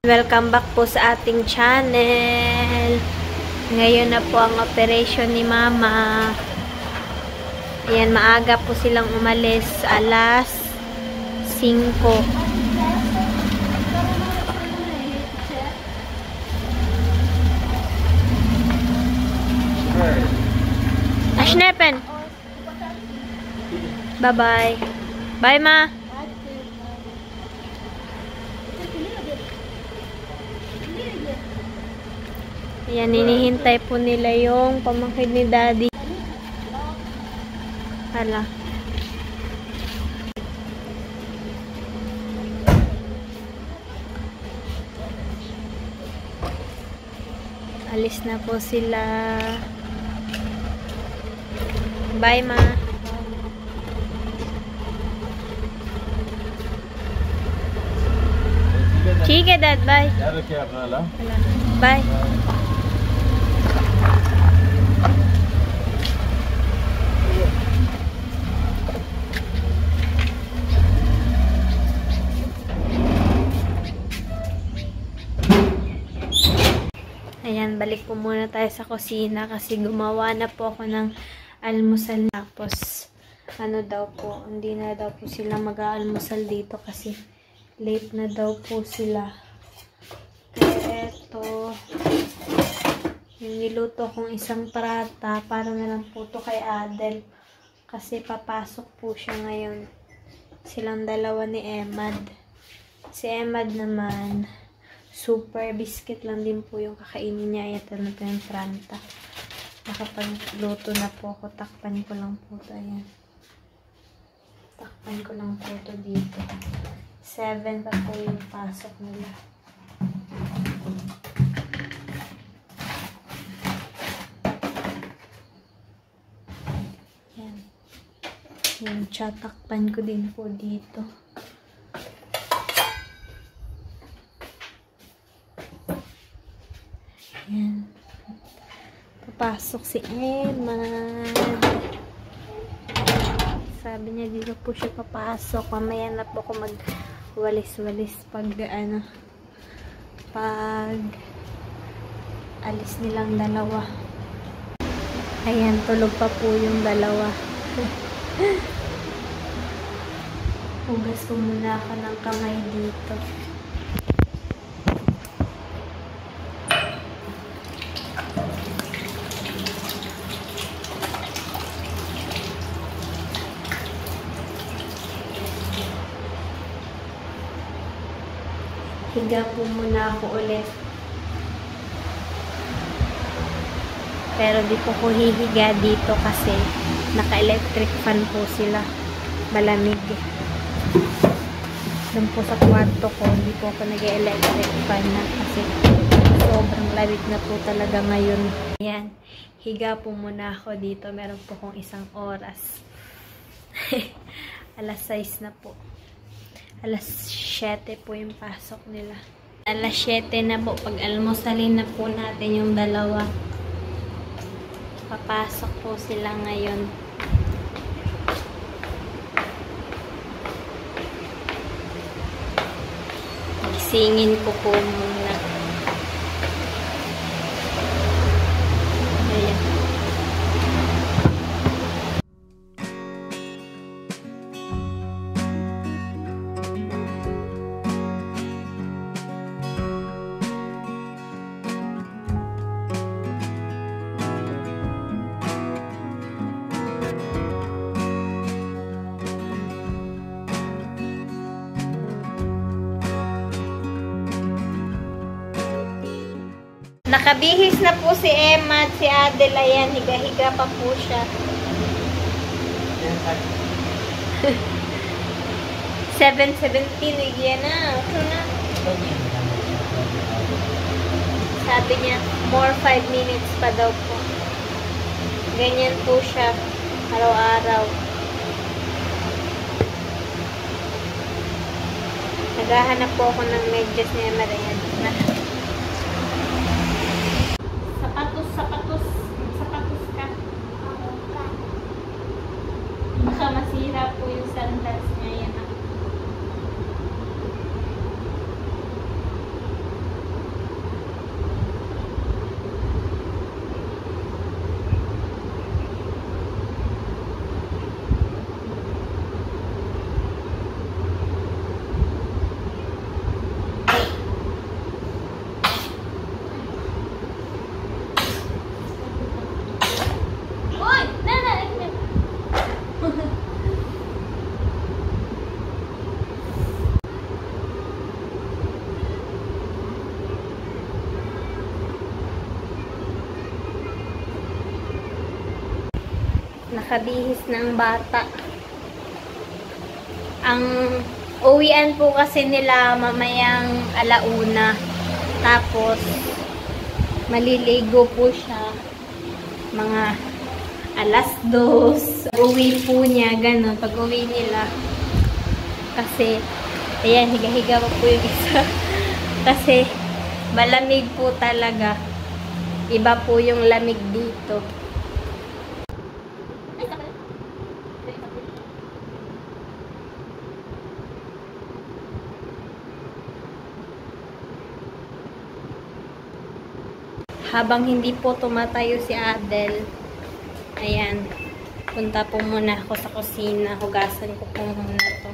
Welcome back po sa ating channel. Ngayon na po ang operation ni Mama. Ayan, maaga po silang umalis. Alas 5. Ashnepen. Bye-bye. Bye, Ma. Ayan, hinihintay po nila yung pamangkin ni Daddy. Hala. Alis na po sila. Bye, Ma. ठीक है, Dad. Bye. Bye. Ayan, balik po muna tayo sa kusina kasi gumawa na po ako ng almusal. Tapos, ano daw po, hindi na daw po sila mag-aalmusal dito kasi late na daw po sila. Kaya eto, yung niluto kong isang prata para na lang po to kay Adel. Kasi papasok po siya ngayon. Silang dalawa ni Emad. Si Emad naman, super biscuit lang din po yung kakainin niya. Ito na po yung pranta. Nakapagluto na po ako. Takpan ko lang po ito. Ayan. Takpan ko lang po ito dito. 7 pa po yung pasok nila. Ayan. Yung takpan ko din po dito. Ayan. Papasok si Emad. Sabi niya dito po siya papasok. Mamaya na po ako mag-walis-walis pag alis nilang dalawa. Ayan, tulog pa po yung dalawa. Hugas ko muna ako ng kamay dito. Higa po muna ako ulit. Pero di po ko hihiga dito kasi naka-electric fan po sila. Malamig. Doon po sa kwarto ko, hindi po ako nag-electric fan na kasi sobrang lamig na po talaga ngayon. Ayan. Higa po muna ako dito. Meron po kong isang oras. Alas 6 na po. Alas 7 po yung pasok nila. Alas 7 na po. Pag-almusalin na po natin yung dalawa. Papasok po sila ngayon. Gisingin ko po muna. Ayan. Nakabihis na po si Emma at si Adel. Ayan, higa-higa pa po siya. 7:17 yan na. Sabi niya, more 5 minutes pa daw po. Ganyan po siya araw-araw. Naghahanap po ako ng medyas ni Emma. Ayan. Sapatos ka. Baka masira po yung sandals niya. Yan. nakabihis ng bata. Ang uwian po kasi nila mamayang 1:00. Tapos, maliligo po siya mga 2:00. Uwi po niya, ganun, pag uwi nila. Kasi, ayan, higa-higa pa po yung isa. Kasi, malamig po talaga. Iba po yung lamig dito. Habang hindi po tumatayo si Adel, ayan, punta po muna ako sa kusina. Hugasan ko po muna to.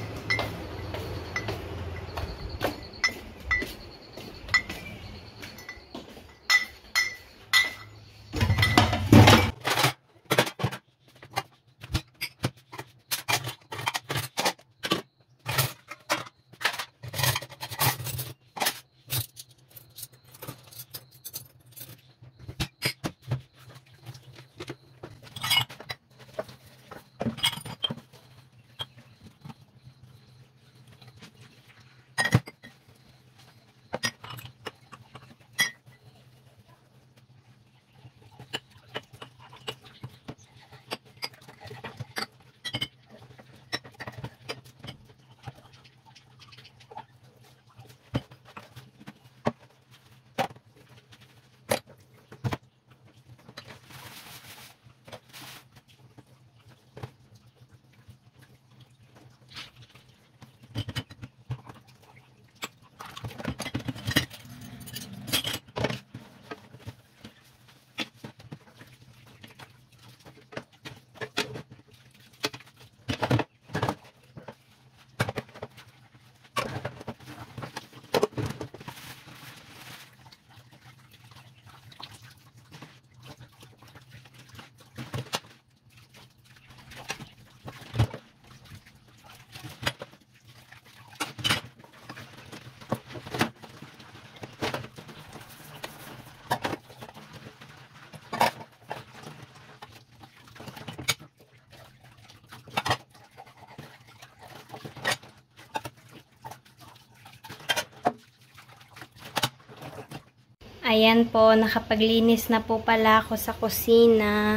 Ayan po, nakapaglinis na po pala ako sa kusina.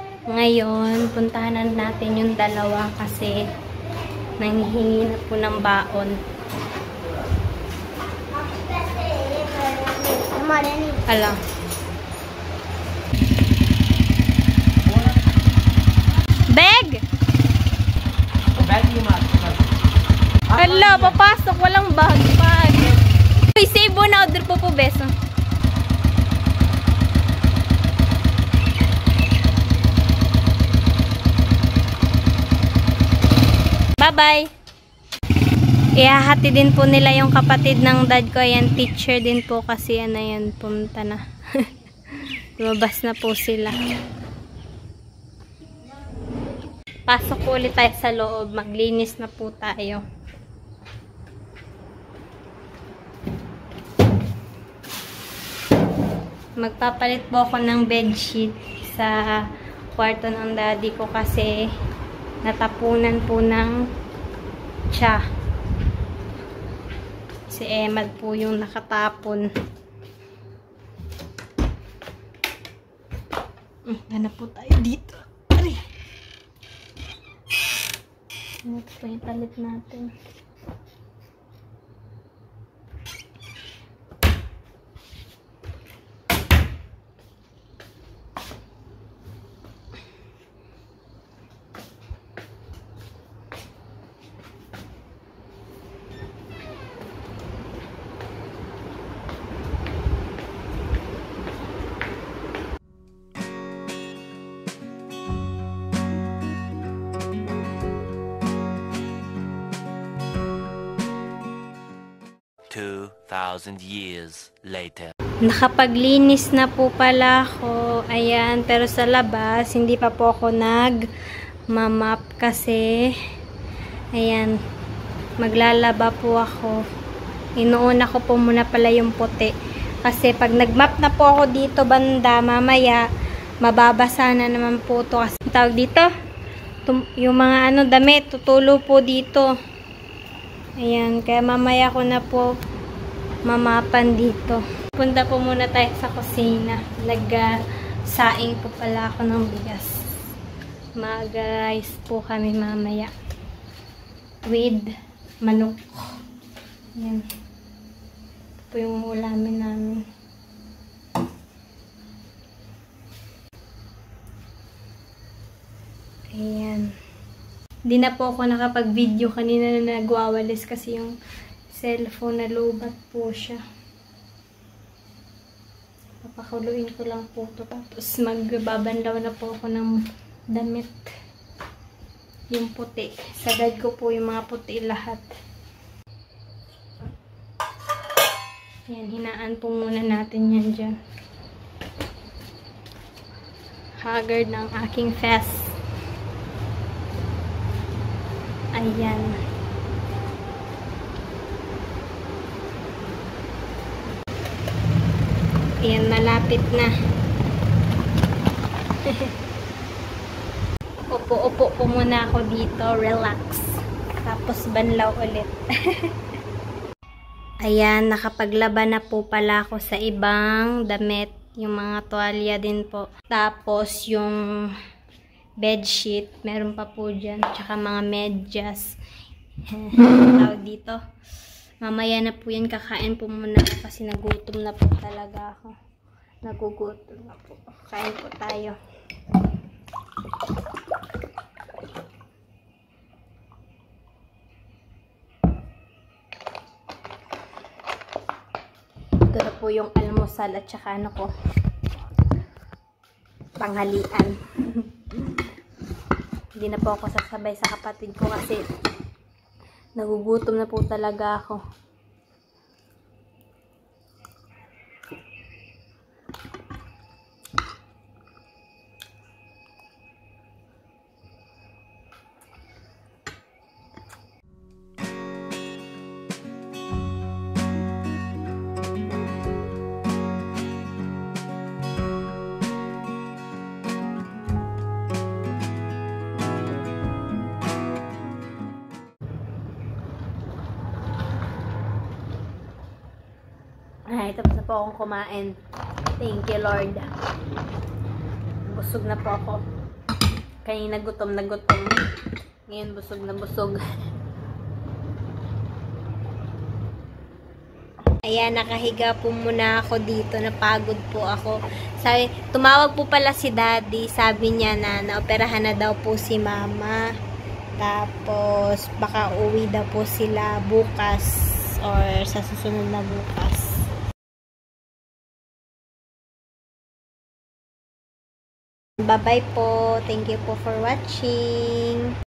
Ngayon, puntahan natin yung dalawa kasi nanghihingi na po ng baon. Alam. Bag! Hala, papasok. Walang bag. Uy, save mo na. Order po beso. Bye-bye! Ihahati din po nila yung kapatid ng dad ko. Ayan, teacher din po kasi yan. Ayan, pumunta na. Lumabas na po sila. Pasok po ulit tayo sa loob. Maglinis na po tayo. Magpapalit po ako ng bedsheet sa kwarto ng daddy ko kasi natapunan po ng tsa. Si Emad po yung nakatapon. Hanap po tayo dito. Ay! Ano po yung palit natin? Years later. Nakapaglinis na po pala ako. Ayan, pero sa labas, hindi pa po ako nag-map kasi ayan, maglalaba po ako. Inuuna ko po muna pala yung puti. Kasi pag nag-map na po ako dito banda, mamaya mababasa na naman po to kasi tawag dito. Yung mga damit, tutulo po dito. Ayan, kaya mamaya ko na po mamapan dito. Punta po muna tayo sa kusina. Nag-saing po pala ako ng bigas. Mag-rice po kami mamaya. With manok. Ayan. Ito po yung ulamin namin. Ayan. Hindi na po ako nakapag-video kanina na nagwawalis kasi yung cellphone na lobat po siya. Papakuluin ko lang po ito. Tapos magbabanlaw na po ako ng damit. Yung puti. Sagad ko po yung mga puti lahat. Ayan, hinaan po muna natin yan dyan. Haggard ng aking face. Ayan. Ayan, malapit na. Upo-upo po muna ako dito. Relax. Tapos banlaw ulit. Ayan, nakapaglaban na po pala ako sa ibang damit. Yung mga tuwalya din po. Tapos yung bedsheet, meron pa po dyan. Tsaka mga medyas. Tawag dito. Mamaya na po yan, kakain po muna kasi nagutom na po talaga ako. Nagugutom na po. Kain po tayo. Ito na po yung almusal at tsaka ano ko, panghalian. Hindi na po ako sasabay sa kapatid ko kasi nagugutom na po talaga ako. Ay, tapos na po akong kumain. Thank you, Lord. Busog na po ako. Kanina gutom na gutom. Ngayon busog na busog. Ayan, nakahiga po muna ako dito. Napagod po ako. Sabi, tumawag po pala si Daddy. Sabi niya na naoperahan na daw po si Mama. Tapos, baka uwi daw po sila bukas or sa susunod na bukas. Bye-bye po. Thank you po for watching.